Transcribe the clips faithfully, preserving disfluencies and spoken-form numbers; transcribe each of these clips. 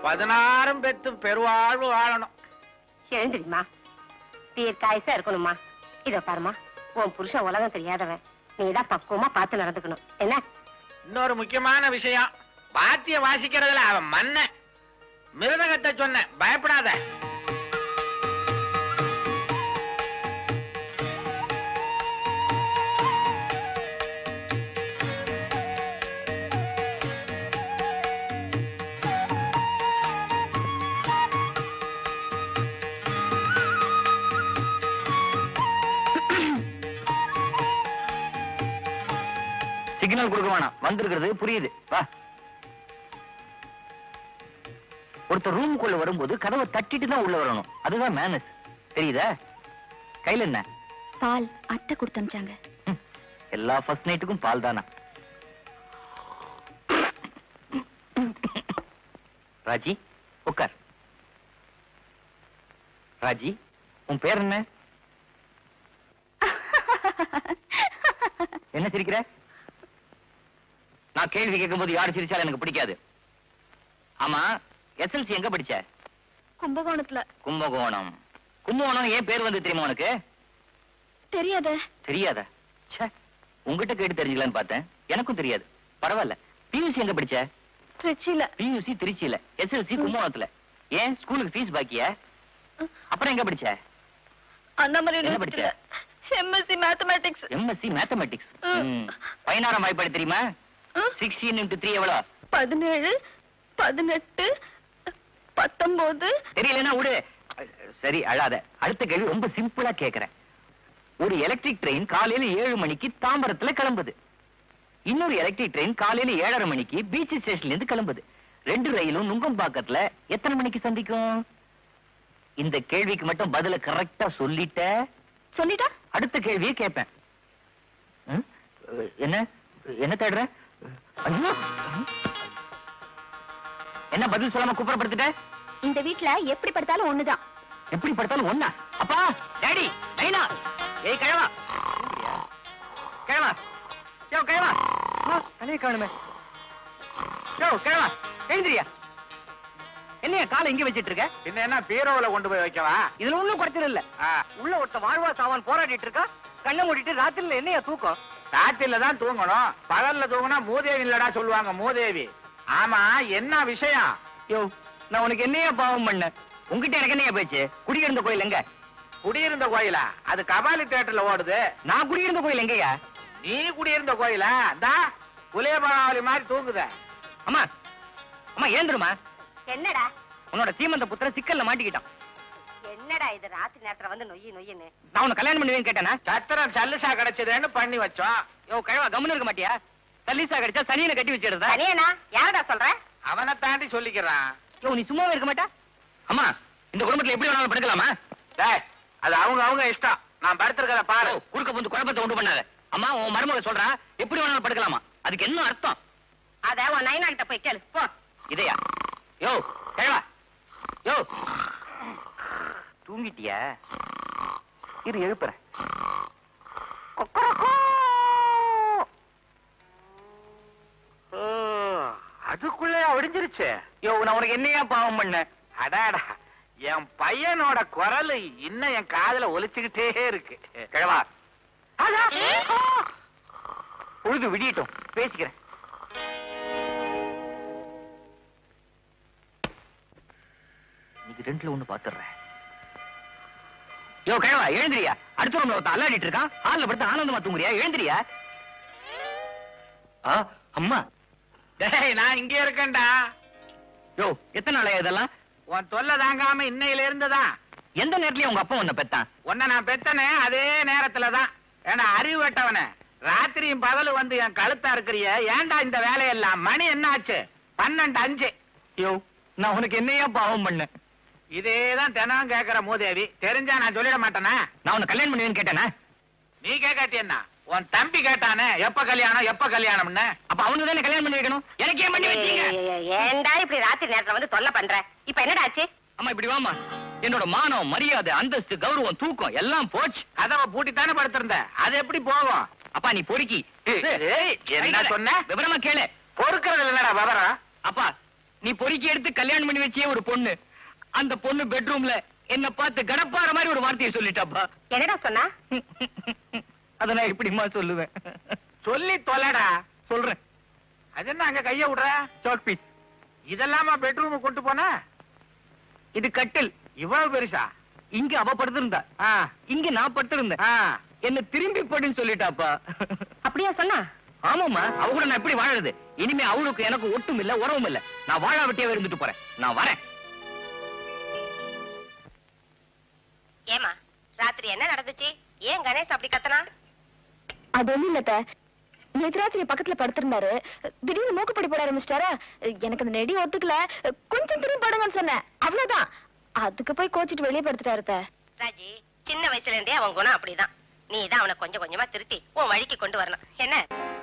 பதினாறும் பெத்து பெருவாழ்வு வாழணும். எழுந்திரிமா, தீர்க்காயசா இருக்கணுமா. இத பாருமா, உன் புருஷன் உலகம் தெரியாதவன், நீதான் பக்குவமா பார்த்து நடந்துக்கணும். என்ன? இன்னொரு முக்கியமான விஷயம், வாத்திய வாசிக்கிறதுல அவன் மன்ன. மிருதகத்தை சொன்ன, பயப்படாத. சிக்னல் கொடுக்க வேணாம், வந்திருக்கிறது புரியுது. வா. ஒருத்தர் ரூமுக்குள்ள வரும்போது கதவை தட்டிட்டு தான் உள்ள வரணும். அதுதான் மேனஸ். தெரியுதா? கையில என்ன? பால். அத்தை கொடுத்து அனுப்பிச்சாங்க. எல்லா ஃபர்ஸ்ட் நைட்டுக்கும் பால் தானா? ராஜி, உட்கார். ராஜி, உன் பேர் என்ன? என்ன சிரிக்கிற? நான் கேள்வி கேட்கும் போது யாரு சிரிச்சாலும் எனக்கு பிடிக்காது. ஆமா, எஸ்எல்சி எங்க படிச்ச? கும்பகோணத்துல. கும்பகோணம். கும்பகோணம் ஏன் பேர் வந்து தெரியுமா உனக்கு? தெரியாத. தெரியாத? ச்சே, உங்ககிட்ட கேட்டு தெரிஞ்சுக்கலான்னு பார்த்தேன். எனக்கும் தெரியாது. பரவாயில்ல. பியூசி எங்க படிச்ச? திருச்சியில. பியூசி திருச்சியில, எஸ்எல்சி கும்பகோணத்துல. ஏன் ஸ்கூலுக்கு ஃபீஸ் பாக்கியா? அப்புறம் எங்க படிச்ச? அண்ணாமலை என்ன படிச்ச? MSc mathematics. MSc mathematics. பதினாறாம் வாய்ப்பாடு தெரியுமா? சிக்ஸ்டீன் இன்டு த்ரீ எவ்வளோ? பதினேழு, பதினெட்டு, பத்தொன்பது. தெரியலன்னா விடு. சரி, அழாத. அடுத்த கேள்வி ரொம்ப சிம்பிளா கேக்குறேன். ஒரு எலக்ட்ரிக் ட்ரெயின் காலையில ஏழு மணிக்கு தாம்பரத்துல கிளம்புது. இன்னொரு எலக்ட்ரிக் ட்ரெயின் காலையில ஏழரை மணிக்கு பீச் ஸ்டேஷன்ல இருந்து கிளம்புது. ரெண்டு ரயிலும் நுங்கம்பாக்கத்துல எத்தனை மணிக்கு சந்திக்கும்? இந்த கேள்விக்கு மட்டும் பதில கரெக்டா சொல்லிட்ட சொல்லிட்டா அடுத்த கேள்வியை கேட்பேன். என்ன என்ன தேடுற? என்ன பதில் சொல்லாம குப்புறப்படுத்திட்ட? இந்த வீட்ல எப்படி படுத்தாலும் ஒண்ணுதான். எப்படி படுத்தாலும் ஒண்ணா? அப்பா, டாடி, நைனா, ஏய் கிழவா, கிழவா, யோ கிழவா, தலையை காணுமே. யோ கிழவா, எழுந்திரியா. என்னையா காலை இங்க வச்சிட்டு இருக்க? பின்ன என்ன பீரோல கொண்டு போய் வைக்கவா? இதுல ஒண்ணும் குறைச்சல் இல்ல. உள்ள ஒருத்த வாழ்வா சாவான் போராடிட்டு இருக்கா. கண்ணை மூடிட்டு ராத்திரில என்னையா தூக்கம்? ராத்திரில தான் தூங்கணும். பகல்ல தூங்கினா மூதேவி இல்லடா சொல்லுவாங்க. மூதேவி. ஆமா, என்ன விஷயம்? யோ, நான் உனக்கு என்னையா பாவம் பண்ண? உங்ககிட்ட எனக்கு என்னையா பேச்சு? குடியிருந்த கோயில் எங்க? குடியிருந்த கோயிலா? அது கபாலி தியேட்டர்ல ஓடுது. நான் குடியிருந்த கோயில் எங்கயா? நீ குடியிருந்த கோயிலா? தா புலியபாவலி மாதிரி தூங்குத. அம்மா, அம்மா ஏந்துருமா. என்னடா? உன்னோட சீமந்த புத்திர சிக்கல்ல மாட்டிக்கிட்டான். என்னடா இது ராத்திரி நேரத்துல வந்து நொய்யி நொய்யின்னு? நான் உன்னை கல்யாணம் பண்ணுவேன்னு கேட்டேனா? சத்திரம் சல்லுசா கிடைச்சதுன்னு பண்ணி வச்சோம். யோ கிழவா, கம்முன்னு இருக்க மாட்டியா? சல்லிசா கிடைச்சா சனியனை கட்டி வச்சிடுறதா? சனியனா? யாரடா சொல்ற? அவனை தாண்டி சொல்லிக்கிறான். யோ, நீ சும்மாவே இருக்க மாட்டா? அம்மா, இந்த குடும்பத்துல எப்படி வேணாலும் படுக்கலாமா? டேய், அது அவங்க அவங்க இஷ்டம். நான் படுத்திருக்கத பாரு. குறுக்க புந்து குழப்பத்தை உண்டு பண்ணாத. அம்மா, உன் மருமக சொல்றா எப்படி வேணாலும் படுக்கலாமா? அதுக்கு என்ன அர்த்தம்? அத உன் நைனா கிட்ட போய் கேளு போ. இதையா? யோ கிழவா, யோ தூங்கிட்டியா? இரு எழுப்புறேன். அதுக்குள்ளே ஒடிஞ்சிருச்சு. யோ, நான் உனக்கு என்னையா பாவம் பண்ண? அடாடா, என் பையனோட குரல் இன்னும் என் காதுல ஒலிச்சுக்கிட்டே இருக்கு. கிழவா, பொழுது விடியட்டும், பேசிக்கிறேன். இன்னைக்கு ரெண்டுல ஒண்ணு பாத்துறேன். யோ கிழவா, எழுந்திரியா. அடுத்த ரூம்ல ஒருத்தன் அல்லாடிட்டு இருக்கான். ஹால்ல படுத்து ஆனந்தமா தூங்குறியா? எழுந்திரியா. ஆ, அம்மா. டேய், நான் இங்க இருக்கேன்டா. யோ, எத்தனை நாளையா இதெல்லாம்? உன் தொல்லை தாங்காம இன்னையில இருந்துதான். எந்த நேரத்துலயும் உங்க அப்பா உன்னை பெத்தான்? உன்னை நான் பெத்தனே அதே நேரத்துலதான். ஏன்னா அறிவு வெட்டவனே, ராத்திரியும் பகலும் வந்து என் கழுத்தா இருக்கிறிய. ஏன்டா இந்த வேலையெல்லாம்? மணி என்ன ஆச்சு? பன்னெண்டு அஞ்சு. யோ, நான் உனக்கு என்னையா பாவம் பண்ண? இதேதான் தினம் கேக்குற மூதேவி. தெரிஞ்சா நான் சொல்லிட மாட்டேனா? நான் உன்னை கல்யாணம் பண்ணுவேன்னு கேட்டேனா? நீ கேட்காட்டி என்ன? உன் தம்பி கேட்டானே, எப்ப கல்யாணம் எப்ப கல்யாணம்னு. அப்ப அவனுக்கு தானே கல்யாணம் பண்ணி வைக்கணும். எனக்கு ஏன் பண்ணி வச்சீங்க? ஏன்டா இப்படி ராத்திரி நேரத்துல வந்து தொல்லை பண்ற? இப்ப என்னடா ஆச்சு? அம்மா இப்படி வாமா. என்னோட மானம், மரியாதை, அந்தஸ்து, கௌரவம், தூக்கம் எல்லாம் போச்சு. கதவை பூட்டித்தானே படுத்திருந்த. அது எப்படி போகும்? அப்பா நீ பொறுக்கி. என்ன சொன்ன? விவரமா கேளு. பொறுக்கிறது இல்லடா விவரம். அப்பா, நீ பொறுக்கி எடுத்து கல்யாணம் பண்ணி வச்சே ஒரு பொண்ணு, அந்த பொண்ணு பெட்ரூம்ல என்ன பார்த்து கடப்பாற மாதிரி ஒரு வார்த்தையை சொல்லிட்டாப்பா. என்னடா சொன்னா? அத நான் எப்படிமா சொல்லுவேன்? சொல்லி தொலைடா. சொல்றேன். அது என்ன அங்க கைய விடுற? Chalk piece. இதெல்லாமா பெட்ரூம் கொண்டு போன? இது கட்டில். இவ்வளவு பெருசா? இங்க அவ படுத்திருந்தா, ஆ, இங்க நான் படுத்திருந்தேன். ஆ. என்ன திரும்பி படுன்னு சொல்லிட்டாப்பா. அப்படியா சொன்னா? ஆமாமா, அவ கூட நான் எப்படி வாழறது? இனிமே அவளுக்கு எனக்கு ஒட்டும் இல்ல, உறவும் இல்ல. நான் வாழ வெட்டியாவே இருந்துட்டு போறேன். நான் வரேன். ஏமா ராத்திரி என்ன நடந்துச்சு? ஏன் கணேஷ் அப்படி கத்தனா? அது ஒண்ணும் இல்ல. நேற்று ராத்திரி பக்கத்துல படுத்திருந்தாரு, திடீர்னு மூக்குப்படி போட ஆரம்பிச்சிட்டாரா. எனக்கு அந்த நெடி ஒத்துக்கல, கொஞ்சம் திரும்பி படுங்கன்னு சொன்னேன், அவ்வளவுதான். அதுக்கு போய் கோச்சிட்டு வெளியே படுத்துட்டாரு. ராஜி, சின்ன வயசுல இருந்தே அவன் குணம் அப்படிதான். நீ தான் அவனை கொஞ்சம் கொஞ்சமா திருத்தி உன் வழிக்கு கொண்டு வரணும். என்ன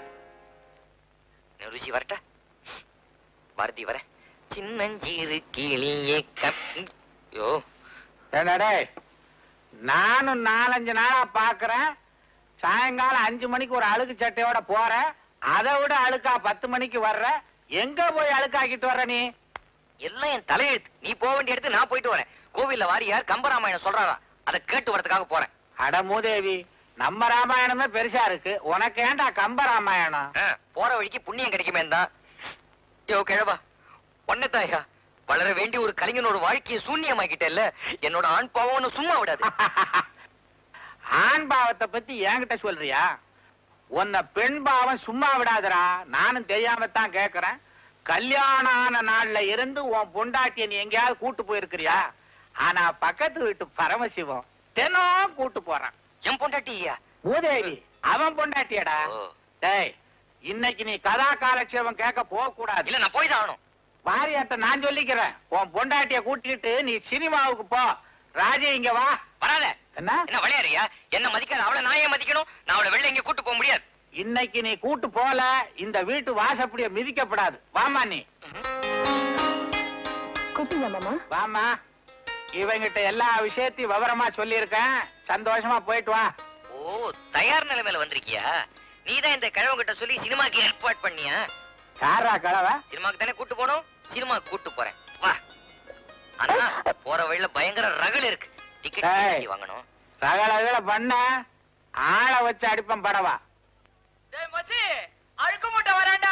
ருச்சி வரட்டா? பாரதி வர. சின்னஞ்சீரு கிளியே யோ. என்னடே, நானும் நாலஞ்சு நாளா பாக்குறேன். சாயங்காலம் அஞ்சு மணிக்கு ஒரு அழுக்கு சட்டையோட போற, அதை விட அழுக்கா பத்து மணிக்கு வர்ற. எங்க போய் அழுக்காக்கிட்டு வர்ற நீ? எல்லாம் என் தலையெழுத்து. நீ போக வேண்டிய இடத்து நான் போயிட்டு வரேன். கோவில்ல வாரியார் கம்பராமாயணம் சொல்றாரா, அதை கேட்டு வரதுக்காக போறேன். அட மூதேவி, நம்ம ராமாயணமே பெருசா இருக்கு, உனக்கு ஏண்டா கம்ப ராமாயணம்? போற வழிக்கு புண்ணியம் கிடைக்குமே தான். யோ கிழவா, ஒன்னதாயா வளர வேண்டிய ஒரு கலைஞனோட வாழ்க்கையை சூன்யமாக்கிட்டேல்ல. என்னோட ஆண் பாவம் சும்மா விடாது. ஆண் பாவத்தை பத்தி என்கிட்ட சொல்றியா? உன்னை பெண் பாவம் சும்மா விடாதடா. நானும் தெரியாமத்தான் கேக்குறேன். கல்யாணம் ஆன நாள்ல இருந்து உன் பொண்டாட்டிய நீ எங்கேயாவது கூட்டு போயிருக்கிறியா? ஆனா பக்கத்து வீட்டு பரமசிவம் தினம் கூட்டு போறான். என் பொண்டாட்டியா? மூதேவி, அவன் பொண்டாட்டியடா. டேய், இன்னைக்கு நீ கதா காலட்சேபம் கேட்க போக கூடாது. இல்ல, நான் போய் தான் ஆகணும். வாரியாட்ட நான் சொல்லிக்கிறேன். உன் பொண்டாட்டிய கூட்டிட்டு நீ சினிமாவுக்கு போ. ராஜே, இங்க வா. வராத. என்ன என்ன விளையாடுறியா? என்ன மதிக்காத அவளை நான் ஏன் மதிக்கணும்? நான் அவளை வெளில எங்க கூட்டு போக முடியாது. இன்னைக்கு நீ கூட்டு போல, இந்த வீட்டு வாசப்படிய மிதிக்கப்படாது. வாமா நீ. கூப்பிடுங்க மாமா. வாமா. இவங்கிட்ட எல்லா விஷயத்தையும் விவரமா சொல்லியிருக்கேன். சந்தோஷமா போயிட்டு வா. ஓ, தயார் நிலைமையில வந்திருக்கியா? நீதான் இந்த கிழவங்கிட்ட சொல்லி சினிமாக்கு ஏற்பாடு பண்ணியா? யாரா கலவ? சினிமாக்கு தானே கூட்டு போனோம், சினிமாக்கு கூட்டு போறேன். வா. ஆனா போற வழியில பயங்கர ரகள் இருக்கு. டிக்கெட் வாங்கணும். ரகள பண்ண ஆளை வச்சு அடிப்பம் படவா. அழுக்கு மூட்டை வராண்டா.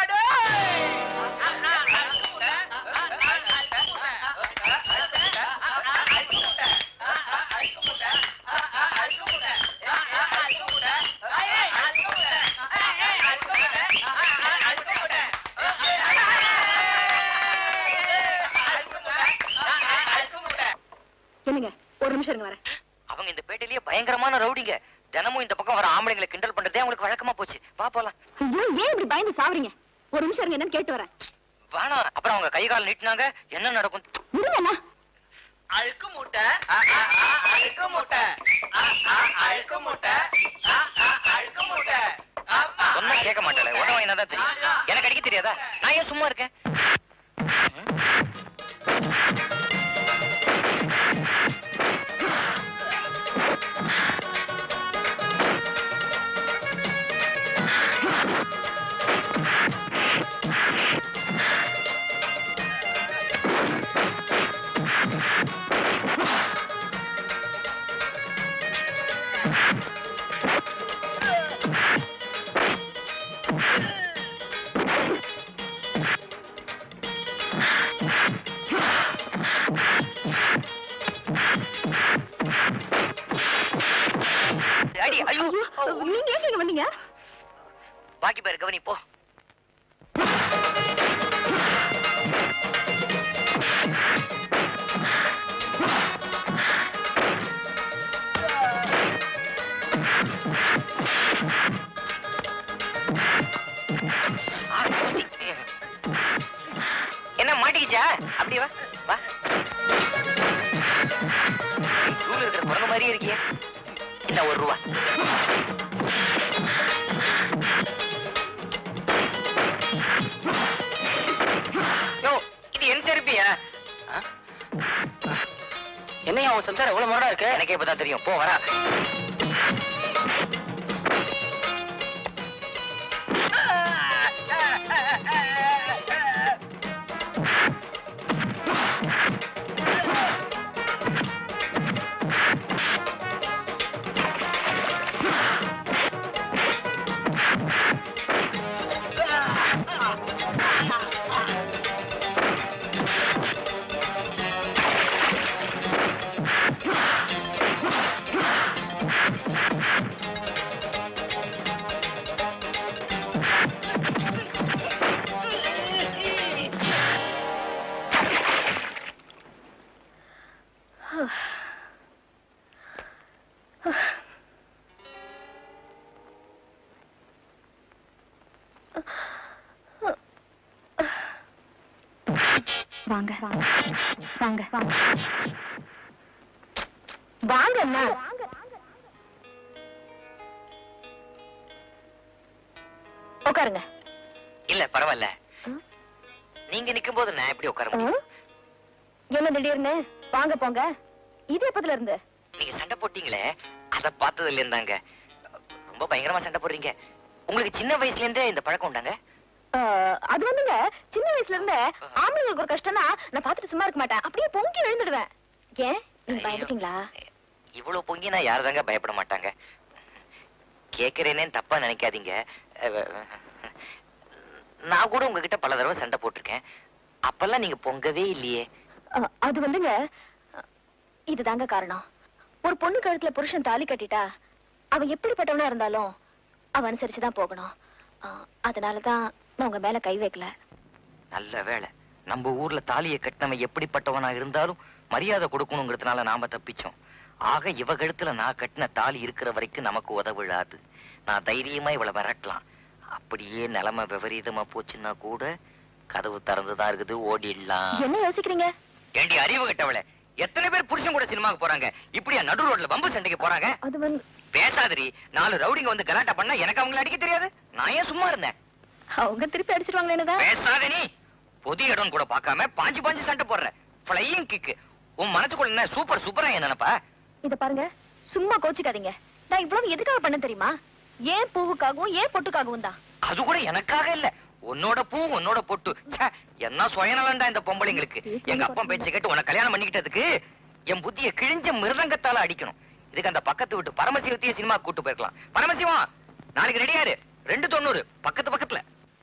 என்னங்க, ஒரு நிமிஷம் இருங்க, வரேன். அவங்க இந்த பேட்டையிலேயே பயங்கரமான ரவுடிங்க. தினமும் இந்த பக்கம் வர ஆம்பளைங்களை கிண்டல் பண்றதே அவங்களுக்கு வழக்கமா போச்சு. வா போலாம். ஐயோ, ஏன் இப்படி பயந்து சாவறீங்க? ஒரு நிமிஷம் இருங்க, என்னன்னு கேட்டு வரேன். வேணாம். அப்புறம் அவங்க கை கால் நீட்டினாங்க, என்ன நடக்கும்? இருங்கண்ணா. அழுக்கு மூட்டை, அழுக்கு மூட்டை, அழுக்கு மூட்டை, அழுக்கு மூட்டை. சொன்னா கேட்க மாட்டாளே, உதவ என்னதான் தெரியும். எனக்கு அடிக்க தெரியாதா? நான் ஏன் சும்மா இருக்கேன்? நீங்க ஏன் இங்க வந்தீங்க? பாக்கி பேர் கவனி போ. என்ன மாட்டிக்கிச்சா? அப்படியே வா வா. ஸ்கூல் இருக்கிற குரங்கு மாதிரியே இருக்கியே. இந்த ஒரு ரூபா. யோ, இது என் செருப்பியா? என்னையா உன் சம்சாரம் எவ்வளவு முரடா இருக்கு? எனக்கே இப்பதான் தெரியும். போ வரா. வாங்க வாங்க வாங்க வாங்க வாங்க அண்ணா. உட்காருங்க. இல்ல பரவாயில்ல, நீங்க நிக்கும் போது நான் எப்படி உட்கார முடியும்? என்ன திடீர்னு வாங்க போங்க? இது எப்பத்துல இருந்து? நீங்க சண்டை போட்டீங்களே, அத பார்த்ததுல இருந்தாங்க. ரொம்ப பயங்கரமா சண்டை போடுறீங்க. உங்களுக்கு சின்ன வயசுல இருந்தே இந்த பழக்கம் உண்டாங்க? அது வந்துங்க, சின்ன வயசுல இருந்து ஆம்பளைங்களுக்கு ஒரு கஷ்டம்னா நான் பார்த்துட்டு சும்மா இருக்க மாட்டேன், அப்படியே பொங்கி எழுந்துடுவேன். ஏன் நீங்க பயந்துட்டீங்களா? இவ்வளவு பொங்கி நான் யாருதாங்க பயப்பட மாட்டாங்க. கேக்குறேனே தப்பா நினைக்காதீங்க. நான் கூட உங்ககிட்ட பல தடவை சண்டை போட்டிருக்கேன். அப்பெல்லாம் நீங்க பொங்கவே இல்லையே. அது வந்துங்க, இதுதாங்க காரணம். ஒரு பொண்ணு கழுத்துல புருஷன் தாலி கட்டிட்டா அவன் எப்படிப்பட்டவனா இருந்தாலும் அவன் அனுசரிச்சுதான் போகணும். அதனாலதான் நான் உங்க மேல கை வைக்கல. நல்ல வேளை, நம்ம ஊர்ல தாலியை கட்டினவன் எப்படிப்பட்டவனா இருந்தாலும் மரியாதை கொடுக்கணுங்கிறதுனால நாம தப்பிச்சோம். ஆக இவ கழுத்துல நான் கட்டின தாலி இருக்கிற வரைக்கும் நமக்கு உதவிடாது. நான் தைரியமா இவளை விரட்டலாம். அப்படியே நிலைமை விபரீதமா போச்சுன்னா கூட கதவு திறந்துதான் இருக்குது, ஓடிடலாம். என்ன யோசிக்கிறீங்க? ஏண்டி அறிவு கட்டவளை, எத்தனை பேர் புருஷன் கூட சினிமாக்கு போறாங்க, இப்படியா நடு ரோட்ல வம்பு சண்டைக்கு போறாங்க? அது வந்து பேசாதரி. நாலு ரவுடிங்க வந்து கலாட்டா பண்ணா எனக்கு அவங்களை அடிக்க தெரியாது? நான் ஏன் சும்மா இருந்தேன்? அவங்க திருப்பி அடிச்சிருவாங்களே. என்னதான் பேசாத நீ. பொது இடம் கூட பார்க்காம பாஞ்சு பாஞ்சு சண்டை போடுற. Flying kick. உன் மனசுக்குள்ள என்ன சூப்பர் சூப்பரா என்னப்பா? இத பாருங்க, சும்மா கோச்சிக்காதீங்க. நான் இவ்வளவு எதுக்காக பண்ண தெரியுமா? ஏன் பூவுக்காகவும் ஏன் பொட்டுக்காகவும் தான். அது கூட எனக்காக இல்ல, உன்னோட பூ உன்னோட பொட்டு. என்ன சுயநலண்டா இந்த பொம்பளைங்களுக்கு. எங்க அப்பா பேச்சு கேட்டு உன்னை கல்யாணம் பண்ணிக்கிட்டதுக்கு என் புத்திய கிழிஞ்ச மிருதங்கத்தால அடிக்கணும். இதுக்கு அந்த பக்கத்து விட்டு பரமசிவத்தையே சினிமா கூட்டு போயிருக்கலாம். பரமசிவம், நாளைக்கு ரெடியாரு. ரெண்டு தொண்ணூறு பக்கத்து பக்கத்துல.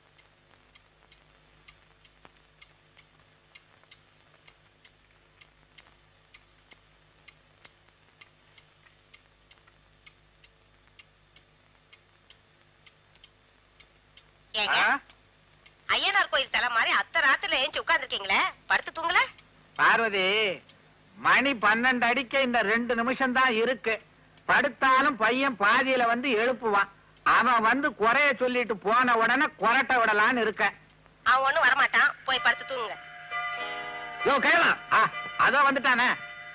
ஐயனார் கோயில் தலை மாதிரி அத்த ராத்திரில ஏஞ்சி உட்கார்ந்துருக்கீங்களே, படுத்து தூங்கல? பார்வதி, மணி பன்னெண்டு அடிக்க இந்த ரெண்டு நிமிஷம் தான் இருக்கு. படுத்தாலும் பையன் பாதியில வந்து எழுப்புவான். அவன் வந்து குறைய சொல்லிட்டு போன உடனே கொரட்ட விடலான்னு இருக்க. அவன் ஒண்ணும் வரமாட்டான், போய் படுத்து தூங்குங்க. யோ கேளா, அதோ வந்துட்டானே.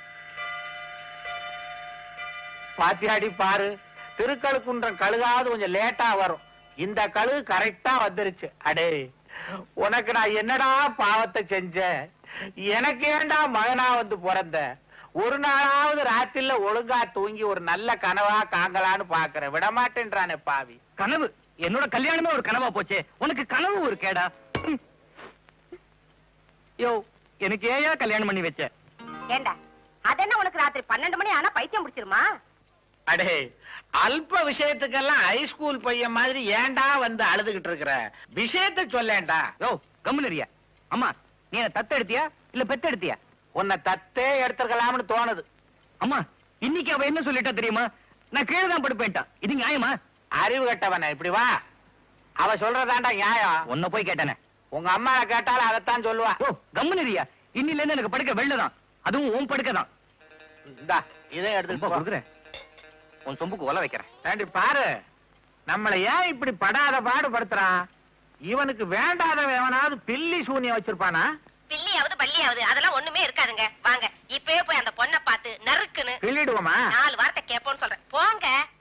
பாத்தியாடி பாரு, திருக்கழுக்குன்றம் கழுகாவது கொஞ்சம் லேட்டா வரும். இந்த கழுகு கரெக்டா வந்துருச்சு. அடே, உனக்கு நான் என்னடா பாவத்தை செஞ்சேன்? எனக்கு ஏண்டா மகனா வந்து பிறந்த? ஒரு நாளாவது ராத்திரில ஒழுங்கா தூங்கி ஒரு நல்ல கனவா காங்கலான்னு பாக்குறேன், விடமாட்டேன்றானே பாவி. கனவு? என்னோட கல்யாணமே ஒரு கனவா போச்சே, உனக்கு கனவு ஒரு கேடா? யோ, எனக்கு ஏயா கல்யாணம் பண்ணி வச்ச? ஏண்டா, அதென்ன உனக்கு ராத்திரி பன்னெண்டு மணி ஆனா பைத்தியம் முடிச்சிருமா? அடே, அல்ப விஷயத்துக்கெல்லாம் ஹைஸ்கூல் பையன் மாதிரி ஏண்டா வந்து அழுதுகிட்டு இருக்கிற? விஷயத்தை சொல்லேண்டா. யோ கம்முனரியா. அம்மா, நீ என்ன தத்து எடுத்தியா இல்ல பெத்து எடுத்தியா? உன்னை தத்தே எடுத்துக்கலாம்னு தோணுது. அம்மா, இன்னைக்கு அவ என்ன சொல்லிட்டா தெரியுமா? நான் கீழே தான் படுப்பேன்ட்டான். இது நியாயமா? அறிவு கட்டவன, இப்படி வா. அவ சொல்றதாண்டா நியாயம். உன்ன போய் கேட்டானே. உங்க அம்மா கேட்டாலும் அதைத்தான் சொல்லுவா. ஓ கம்முனரியா. இன்னில இருந்து எனக்கு படுக்க வெள்ளதான், அதுவும் உன் படுக்கதான். இந்தா இதை எடுத்துட்டு கொடுக்குறேன். உன் சொம்புக்கு ஒல வைக்கிறேன். ஏண்டி பாரு, நம்மள ஏன் இப்படி படாத பாடுபடுத்துறான்? இவனுக்கு வேண்டாதவன் எவனாவது பில்லி சூனியம் வச்சிருப்பானா? பில்லியாவது பள்ளியாவது அதெல்லாம் ஒண்ணுமே இருக்காதுங்க. வாங்க இப்பவே போய் அந்த பொண்ணை பார்த்து நறுக்குன்னு கிள்ளிடுவோமா? நாலு வார்த்தை கேட்போம்னு சொல்றேன். போங்க.